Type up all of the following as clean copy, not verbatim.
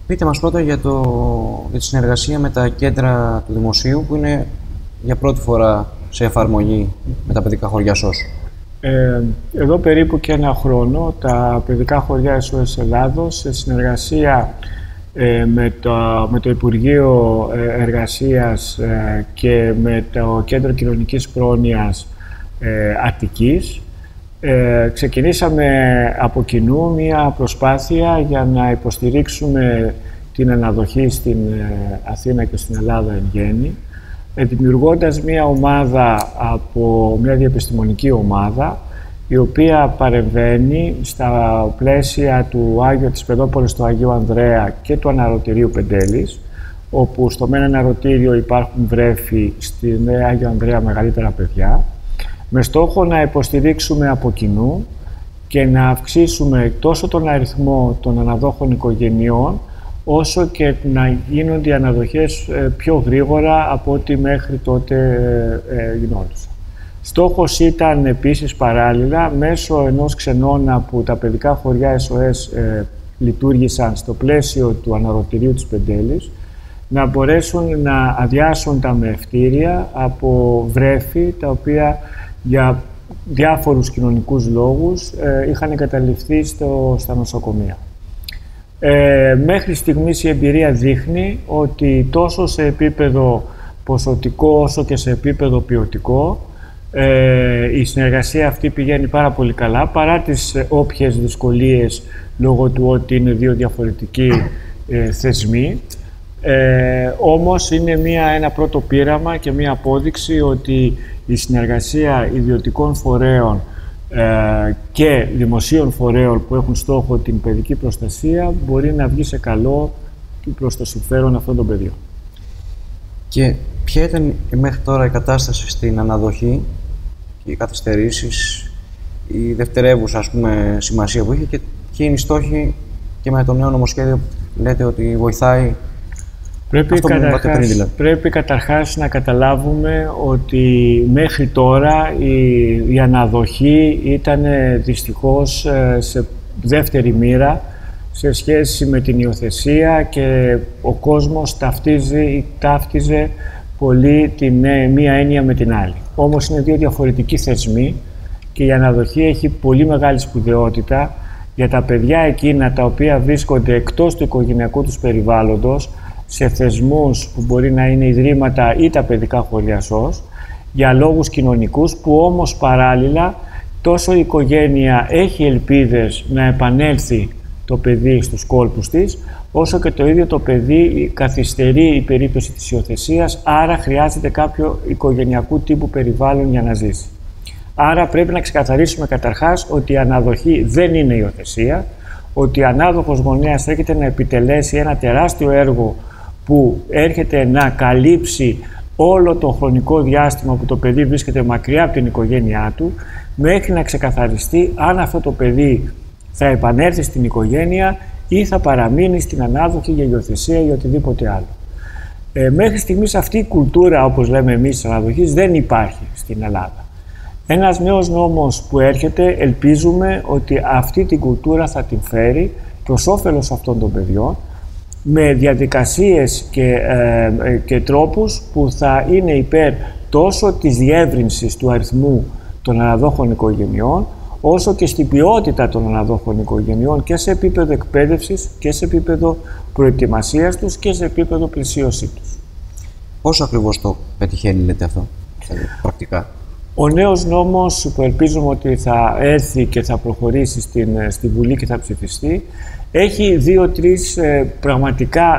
Πείτε μας πρώτα για τη συνεργασία με τα κέντρα του Δημοσίου που είναι για πρώτη φορά σε εφαρμογή με τα παιδικά χωριά ΣΟΣ. Εδώ περίπου και ένα χρόνο τα παιδικά χωριά SOS Ελλάδος σε συνεργασία με το Υπουργείο Εργασίας και με το Κέντρο Κοινωνικής Πρόνοιας Αττικής ξεκινήσαμε από κοινού μια προσπάθεια για να υποστηρίξουμε την αναδοχή στην Αθήνα και στην Ελλάδα εν γέννη, δημιουργώντας μια ομάδα μια διεπιστημονική ομάδα η οποία παρεμβαίνει στα πλαίσια της Παιδόπολης του Αγίου Ανδρέα και του Αναρωτηρίου Πεντέλης, όπου στο μεν αναρωτήριο υπάρχουν βρέφη, στην Άγιο Ανδρέα μεγαλύτερα παιδιά, με στόχο να υποστηρίξουμε από κοινού και να αυξήσουμε τόσο τον αριθμό των αναδόχων οικογενειών, όσο και να γίνονται οι αναδοχές πιο γρήγορα από ό,τι μέχρι τότε γινόντουσαν. Στόχος ήταν επίσης παράλληλα, μέσω ενός ξενώνα που τα παιδικά χωριά SOS λειτουργήσαν στο πλαίσιο του αναρωτηρίου της Πεντέλης, να μπορέσουν να αδειάσουν τα μευτήρια από βρέφη, τα οποία για διάφορους κοινωνικούς λόγους είχαν εγκαταλειφθεί στα νοσοκομεία. Μέχρι στιγμής η εμπειρία δείχνει ότι τόσο σε επίπεδο ποσοτικό όσο και σε επίπεδο ποιοτικό η συνεργασία αυτή πηγαίνει πάρα πολύ καλά, παρά τις όποιες δυσκολίες λόγω του ότι είναι δύο διαφορετικοί θεσμοί. Όμως είναι ένα πρώτο πείραμα και μια απόδειξη ότι η συνεργασία ιδιωτικών φορέων και δημοσίων φορέων που έχουν στόχο την παιδική προστασία μπορεί να βγει σε καλό προς το συμφέρον αυτών των παιδιών. Και ποια ήταν μέχρι τώρα η κατάσταση στην αναδοχή και οι καθυστερήσεις, η δευτερεύουσα σημασία που είχε και ποιοι είναι οι στόχοι και με το νέο νομοσχέδιο λέτε ότι βοηθάει? Πρέπει καταρχάς να καταλάβουμε ότι μέχρι τώρα η αναδοχή ήταν δυστυχώς σε δεύτερη μοίρα σε σχέση με την υιοθεσία και ο κόσμος ταύτιζε πολύ μία έννοια με την άλλη. Όμως είναι δύο διαφορετικοί θεσμοί και η αναδοχή έχει πολύ μεγάλη σπουδαιότητα για τα παιδιά εκείνα τα οποία βρίσκονται εκτός του οικογενειακού τους περιβάλλοντος, σε θεσμούς που μπορεί να είναι ιδρύματα ή τα παιδικά χωριά SOS, για λόγους κοινωνικούς, που όμως παράλληλα τόσο η οικογένεια έχει ελπίδες να επανέλθει το παιδί στους κόλπους της, όσο και το ίδιο το παιδί καθυστερεί η περίπτωση της υιοθεσίας, άρα χρειάζεται κάποιο οικογενειακού τύπου περιβάλλον για να ζήσει. Άρα πρέπει να ξεκαθαρίσουμε καταρχάς ότι η αναδοχή δεν είναι υιοθεσία, ότι ο ανάδοχος γονέας έρχεται να επιτελέσει ένα τεράστιο έργο που έρχεται να καλύψει όλο το χρονικό διάστημα που το παιδί βρίσκεται μακριά από την οικογένειά του, μέχρι να ξεκαθαριστεί αν αυτό το παιδί θα επανέλθει στην οικογένεια ή θα παραμείνει στην ανάδοχη για υιοθεσία ή οτιδήποτε άλλο. Μέχρι στιγμής αυτή η κουλτούρα, όπως λέμε εμείς, της αναδοχής δεν υπάρχει στην Ελλάδα. Ένας νέος νόμος που έρχεται, ελπίζουμε ότι αυτή την κουλτούρα θα την φέρει προς όφελος αυτών των παιδιών, με διαδικασίες και τρόπους που θα είναι υπέρ τόσο της διεύρυνσης του αριθμού των αναδόχων οικογενειών, όσο και στην ποιότητα των αναδόχων οικογενειών και σε επίπεδο εκπαίδευσης και σε επίπεδο προετοιμασίας τους και σε επίπεδο πλησίωσή τους. Πώς ακριβώς το πετυχαίνει, λέτε αυτό, πρακτικά? Ο νέος νόμος που ελπίζουμε ότι θα έρθει και θα προχωρήσει στη Βουλή και θα ψηφιστεί, έχει δύο-τρεις πραγματικά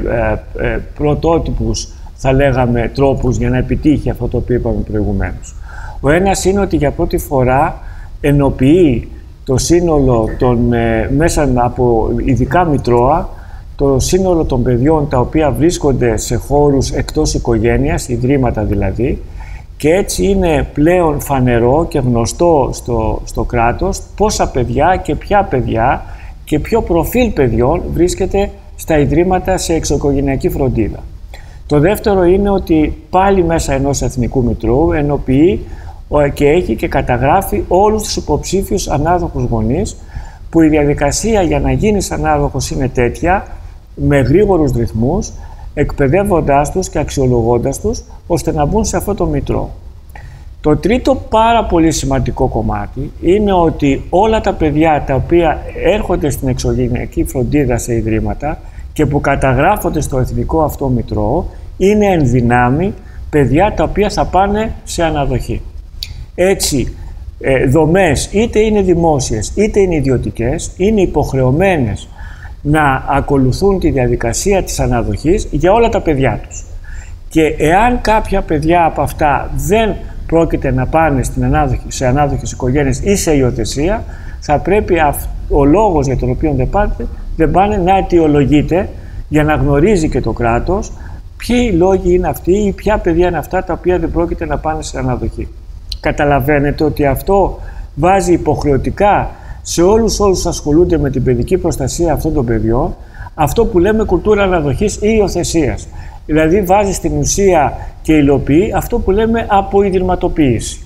πρωτότυπους, θα λέγαμε, τρόπους για να επιτύχει αυτό το οποίο είπαμε προηγουμένως. Ο ένας είναι ότι για πρώτη φορά ενοποιεί το σύνολο μέσα από ειδικά μητρώα, το σύνολο των παιδιών τα οποία βρίσκονται σε χώρους εκτός οικογένειας, ιδρύματα δηλαδή, και έτσι είναι πλέον φανερό και γνωστό στο κράτος πόσα παιδιά και ποια παιδιά και ποιο προφίλ παιδιών βρίσκεται στα ιδρύματα σε εξωοικογενειακή φροντίδα. Το δεύτερο είναι ότι πάλι μέσα ενός εθνικού μητρώου ενοποιεί και έχει και καταγράφει όλους τους υποψήφιους ανάδοχους γονείς, που η διαδικασία για να γίνεις ανάδοχος είναι τέτοια με γρήγορους ρυθμούς, εκπαιδεύοντάς τους και αξιολογώντας τους, ώστε να μπουν σε αυτό το μητρό. Το τρίτο πάρα πολύ σημαντικό κομμάτι είναι ότι όλα τα παιδιά τα οποία έρχονται στην εξωγενειακή φροντίδα σε ιδρύματα και που καταγράφονται στο εθνικό αυτό μητρό είναι εν δυνάμει παιδιά τα οποία θα πάνε σε αναδοχή. Έτσι, δομές είτε είναι δημόσιες είτε είναι ιδιωτικές είναι υποχρεωμένες να ακολουθούν τη διαδικασία της αναδοχής για όλα τα παιδιά τους. Και εάν κάποια παιδιά από αυτά δεν πρόκειται να πάνε σε ανάδοχες οικογένειες ή σε υιοθεσία, θα πρέπει ο λόγος για τον οποίο δεν πάνε να αιτιολογείται για να γνωρίζει και το κράτος ποιοι λόγοι είναι αυτοί ή ποια παιδιά είναι αυτά τα οποία δεν πρόκειται να πάνε σε αναδοχή. Καταλαβαίνετε ότι αυτό βάζει υποχρεωτικά σε όλους όσους ασχολούνται με την παιδική προστασία αυτών των παιδιών αυτό που λέμε κουλτούρα αναδοχής ή υιοθεσίας. Δηλαδή βάζει στην ουσία και υλοποιεί αυτό που λέμε αποϊδρυματοποίηση.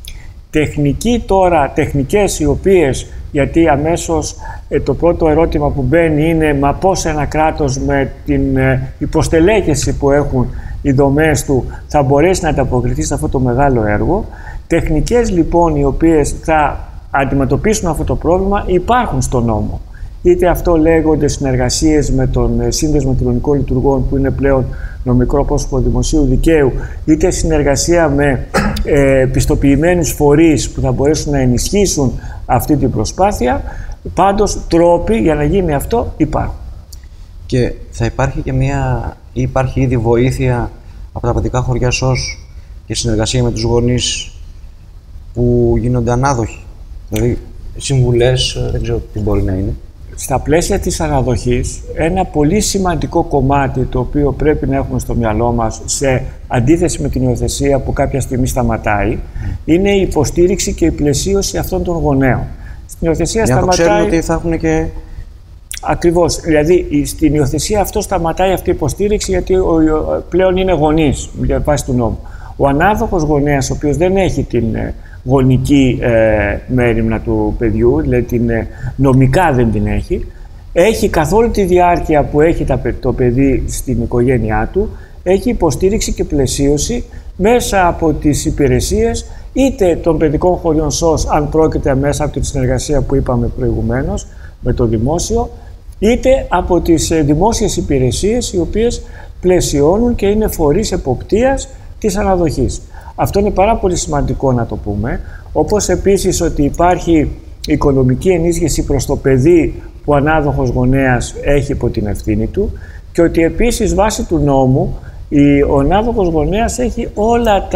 Τεχνικές οι οποίες, γιατί αμέσως το πρώτο ερώτημα που μπαίνει είναι μα πώς ένα κράτος με την υποστελέχεση που έχουν οι δομές του θα μπορέσει να ανταποκριθεί σε αυτό το μεγάλο έργο. Τεχνικές λοιπόν οι οποίες θα αντιμετωπίσουν αυτό το πρόβλημα υπάρχουν στο νόμο. Είτε αυτό λέγονται συνεργασίες με τον Σύνδεσμο Κοινωνικών Λειτουργών που είναι πλέον νομικό πρόσωπο δημοσίου δικαίου, είτε συνεργασία με πιστοποιημένους φορείς που θα μπορέσουν να ενισχύσουν αυτή την προσπάθεια. Πάντως τρόποι για να γίνει αυτό υπάρχουν. Και θα υπάρχει και υπάρχει ήδη βοήθεια από τα παιδικά χωριά ΣΟΣ και συνεργασία με τους γονείς που γίνονται ανάδοχοι. Δηλαδή συμβουλές, δεν ξέρω τι μπορεί να είναι. Στα πλαίσια της αναδοχής, ένα πολύ σημαντικό κομμάτι το οποίο πρέπει να έχουμε στο μυαλό μας σε αντίθεση με την υιοθεσία που κάποια στιγμή σταματάει, είναι η υποστήριξη και η πλαισίωση αυτών των γονέων. Στην υιοθεσία για σταματάει... να το ξέρουν ότι θα έχουν και... Ακριβώς. Δηλαδή, στην υιοθεσία αυτό σταματάει αυτή η υποστήριξη γιατί πλέον είναι γονείς για βάση του νόμου. Ο ανάδοχος γονέας, ο οποίος δεν έχει την γονική μέριμνα του παιδιού, δηλαδή νομικά δεν την έχει καθ' όλη τη διάρκεια που έχει το παιδί στην οικογένειά του, έχει υποστήριξη και πλαισίωση μέσα από τις υπηρεσίες είτε των παιδικών χωριών ΣΟΣ, αν πρόκειται μέσα από τη συνεργασία που είπαμε προηγουμένως με το δημόσιο, είτε από τις δημόσιες υπηρεσίες οι οποίες πλαισιώνουν και είναι φορείς εποπτείας της αναδοχής. Αυτό είναι πάρα πολύ σημαντικό να το πούμε, όπως επίσης ότι υπάρχει οικονομική ενίσχυση προς το παιδί που ο ανάδοχος γονέας έχει υπό την ευθύνη του και ότι επίσης βάσει του νόμου ο ανάδοχος γονέας έχει όλα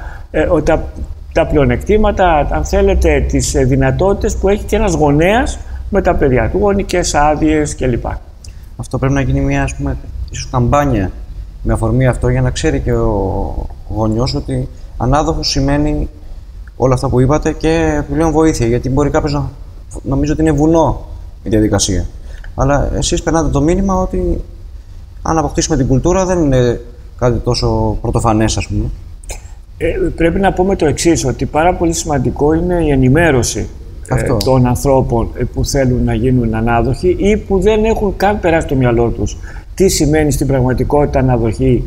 τα πλεονεκτήματα, αν θέλετε, τις δυνατότητες που έχει και ένας γονέας με τα παιδιά του, γονικές άδειες κλπ. Αυτό πρέπει να γίνει μια, ας πούμε, ίσως καμπάνια με αφορμή αυτό για να ξέρει και ο γονιός ότι ανάδοχος σημαίνει όλα αυτά που είπατε και πλέον βοήθεια. Γιατί μπορεί κάποιος να νομίζει ότι είναι βουνό η διαδικασία. Αλλά εσείς περνάτε το μήνυμα ότι αν αποκτήσουμε την κουλτούρα δεν είναι κάτι τόσο πρωτοφανές, ας πούμε. Πρέπει να πούμε το εξής, ότι πάρα πολύ σημαντικό είναι η ενημέρωση των ανθρώπων που θέλουν να γίνουν ανάδοχοι ή που δεν έχουν καν περάσει το μυαλό τους τι σημαίνει στην πραγματικότητα αναδοχή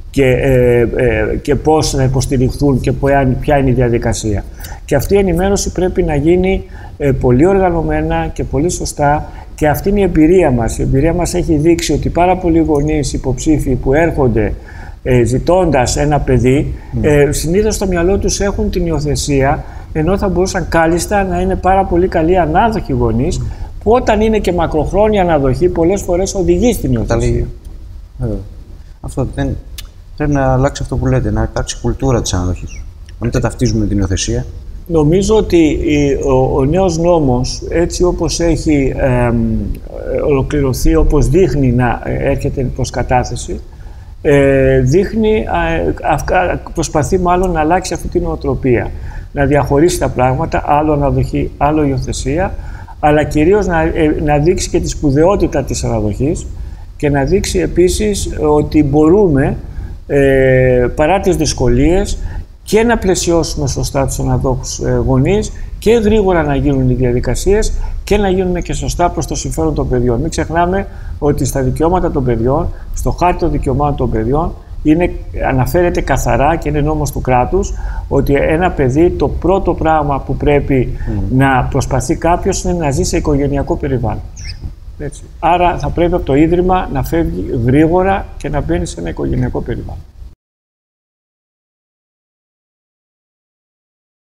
και πώς να υποστηριχθούν και ποια είναι η διαδικασία. Και αυτή η ενημέρωση πρέπει να γίνει πολύ οργανωμένα και πολύ σωστά και αυτή είναι η εμπειρία μας. Η εμπειρία μας έχει δείξει ότι πάρα πολλοί γονείς υποψήφοι που έρχονται ζητώντας ένα παιδί, συνήθως στο μυαλό τους έχουν την υιοθεσία, ενώ θα μπορούσαν κάλλιστα να είναι πάρα πολύ καλοί ανάδοχοι γονείς, που όταν είναι και μακροχρόνια αναδοχή, πολλές φορές οδηγεί στην υιοθεσία. Αυτό δεν... Πρέπει να αλλάξει αυτό που λέτε, να υπάρξει κουλτούρα της αναδοχής. Να μην τα ταυτίζουμε την υιοθεσία. Νομίζω ότι ο νέος νόμος, έτσι όπως έχει ολοκληρωθεί, όπως δείχνει να έρχεται προς κατάθεση, προσπαθεί μάλλον να αλλάξει αυτή την νοοτροπία. Να διαχωρίσει τα πράγματα, άλλο αναδοχή, άλλο υιοθεσία, αλλά κυρίως να δείξει και τη σπουδαιότητα της αναδοχής και να δείξει επίσης ότι μπορούμε παρά τις δυσκολίες και να πλαισιώσουμε σωστά τους αναδόχους γονείς και γρήγορα να γίνουν οι διαδικασίες και να γίνουν και σωστά προς το συμφέρον των παιδιών. Μην ξεχνάμε ότι στα δικαιώματα των παιδιών, στο χάρτη των δικαιωμάτων των παιδιών, αναφέρεται καθαρά και είναι νόμος του κράτους ότι ένα παιδί το πρώτο πράγμα που πρέπει να προσπαθεί κάποιος είναι να ζει σε οικογενειακό περιβάλλον. Έτσι. Άρα θα πρέπει από το Ίδρυμα να φεύγει γρήγορα και να μπαίνει σε ένα οικογενειακό περιβάλλον.